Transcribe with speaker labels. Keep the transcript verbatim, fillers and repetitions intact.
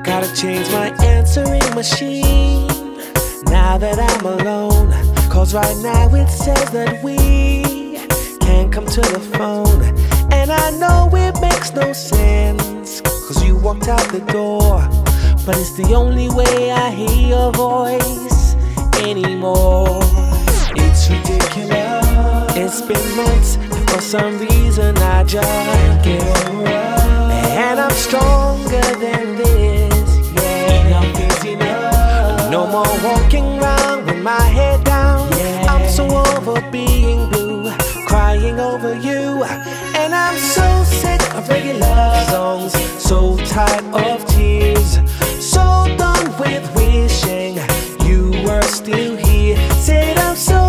Speaker 1: Gotta change my answering machine now that I'm alone. Cause right now it says that we can't come to the phone. And I know it makes no sense, cause you walked out the door. But it's the only way I hear your voice anymore. It's ridiculous. It's been months, and for some reason I just can't get over us. And I'm stronger than this, yeah. Enough is enough. No more walking around with my head down, yeah. I'm so over being blue, crying over you. And I'm so sick of regular songs, so tired of tears, so done with wishing you were still here. Said I'm so